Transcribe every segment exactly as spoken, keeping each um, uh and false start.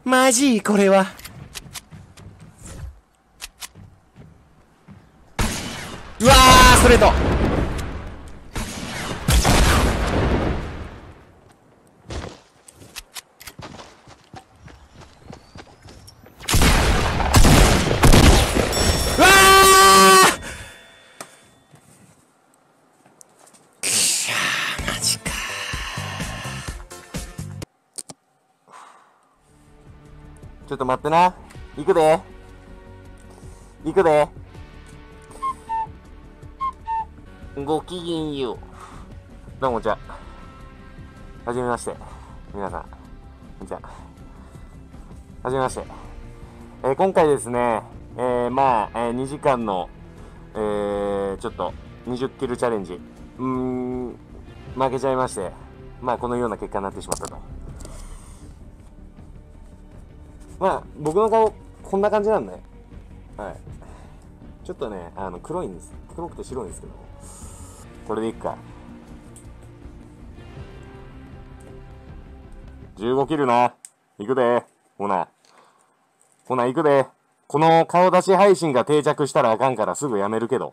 マジこれは。うわー、ストレート。うわー、くしゃー、マジか。ちょっと待ってな。行くで。行くで。ごきげんよう。どうもこんにちは。はじめまして。皆さん、こんにちは。はじめまして。えー、今回ですね、えー、まあ、えー、にじかんの、えー、ちょっと、にじゅっキルチャレンジ。うーん、負けちゃいまして、まあ、このような結果になってしまったと。まあ、僕の顔、こんな感じなんで、はい。ちょっとね、あの、黒いんです。黒くて白いんですけど、これでいくか。じゅうごキルな。いくで。ほな。ほな、いくで。この顔出し配信が定着したらあかんからすぐやめるけど。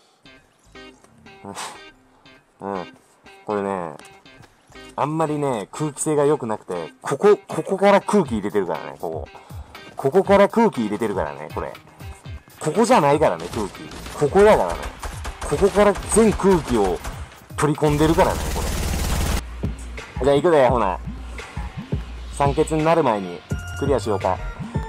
うん。これね、あんまりね、空気性が良くなくて、ここ、ここから空気入れてるからね、ここ。ここから空気入れてるからね、これ。ここじゃないからね、空気。ここだからね。ここから全空気を取り込んでるからね、これ。じゃあ行くで、ほな。酸欠になる前にクリアしようか。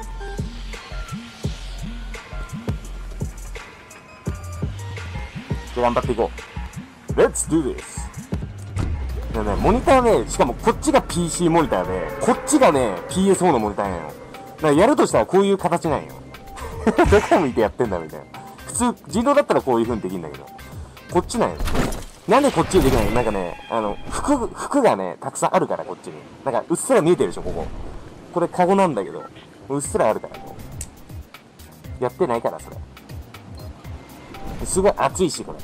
じゃあ頑張っていこう。Let's do this! でね、モニターね、しかもこっちが ピーシー モニターで、こっちがね、ピーエスフォー のモニターなんよ。だからやるとしたらこういう形なんよ。どこ向いてやってんだみたいな。普通、自動だったらこういう風にできるんだけど、こっちなんよ。なんでこっちにできないの？なんかね、あの、服、服がね、たくさんあるから、こっちに。なんか、うっすら見えてるでしょ、ここ。これ、カゴなんだけど、うっすらあるから、こう。やってないから、それ。すごい暑いし、これ。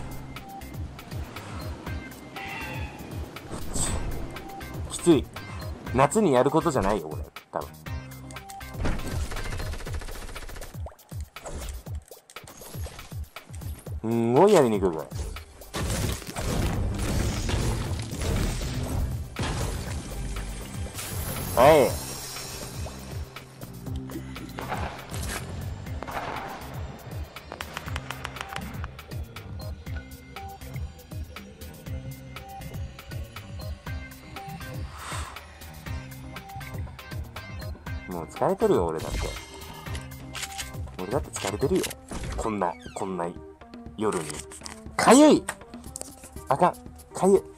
きつい。夏にやることじゃないよ、これ。多分。すんごいやりにくい、これ。はい。もう疲れてるよ、俺だって。俺だって疲れてるよ。こんな、こんな夜に。かゆい！あかん。かゆい。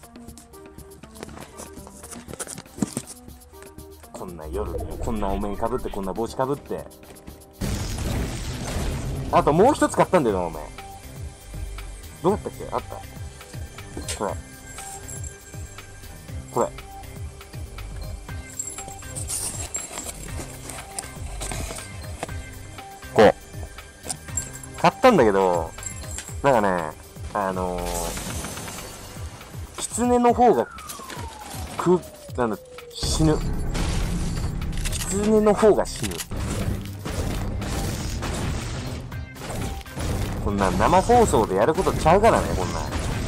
こんな夜に、こんなお面かぶって、こんな帽子かぶって。あともう一つ買ったんだよな、お前。どうだったっけ？あった。これ。これ。こう。買ったんだけど、なんかね、あのー、狐の方が、く、なんだ、死ぬ。狐の方が死ぬ。こんな生放送でやることちゃうからね、こんなん。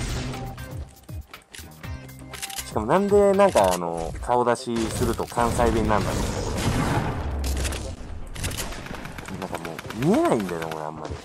しかもなんでなんかあの、顔出しすると関西弁なんだろうね、これ。なんかもう、見えないんだよね、俺あんまり。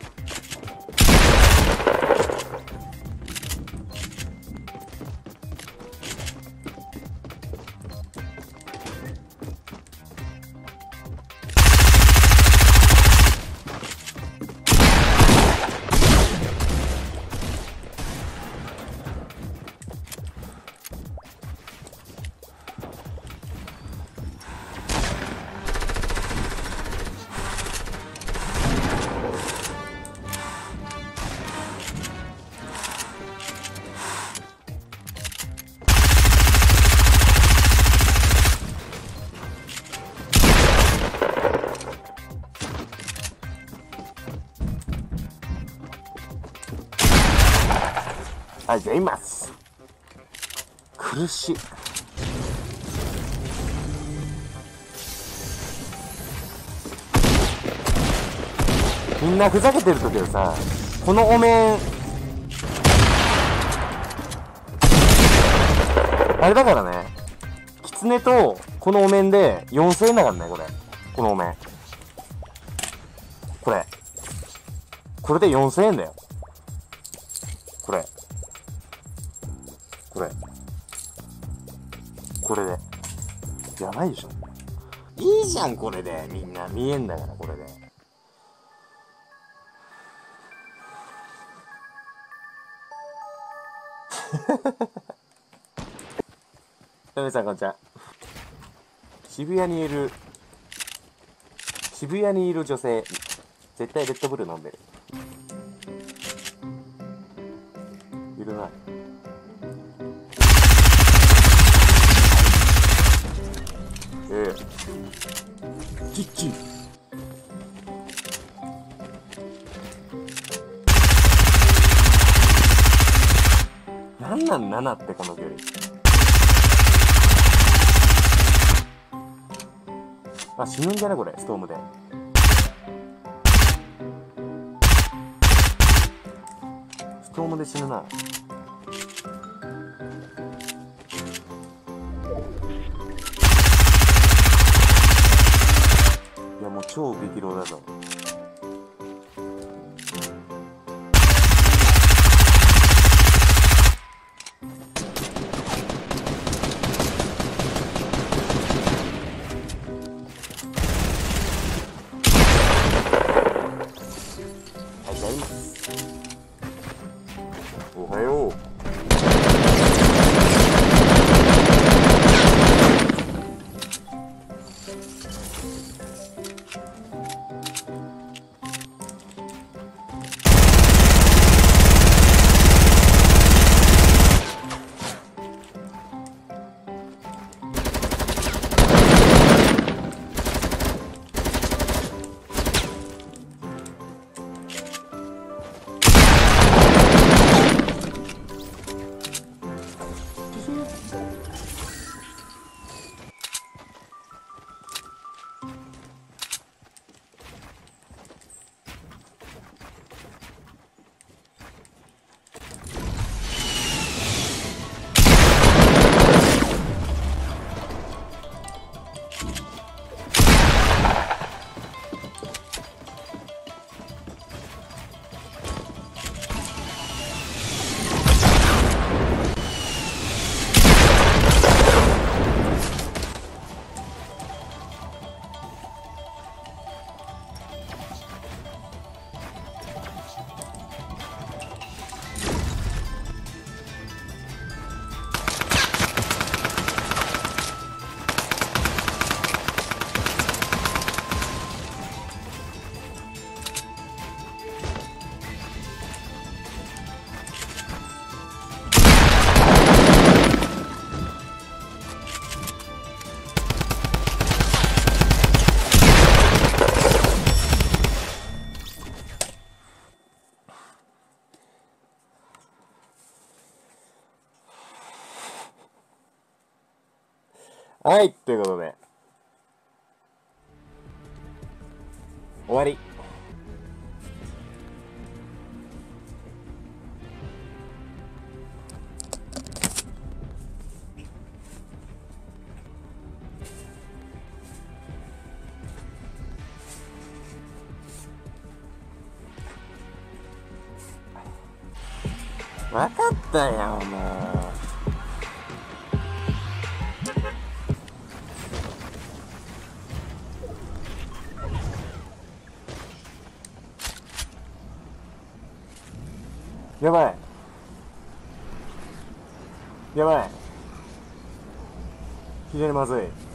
ありがとうございます。苦しい。 みんなふざけてる時はさ、このお面、あれだからね、キツネとこのお面でよんせんえんだからね、これ。このお面。これ。これでよんせんえんだよ。これ。これ。これで。やばいでしょ。いいじゃん、これで。みんな見えんだから、これで。皆さん、こんにちは。渋谷にいる、渋谷にいる女性、絶対レッドブル飲んでる。いるな。ええ。チッチ。なんなんななってこの距離。あ、死ぬんじゃねこれ、ストームで。ストームで死ぬな。いや、もう超激浪だぞ。おはよう。はい、ということで。終わり。わかったよ、もう。やばい。やばい。非常にまずい。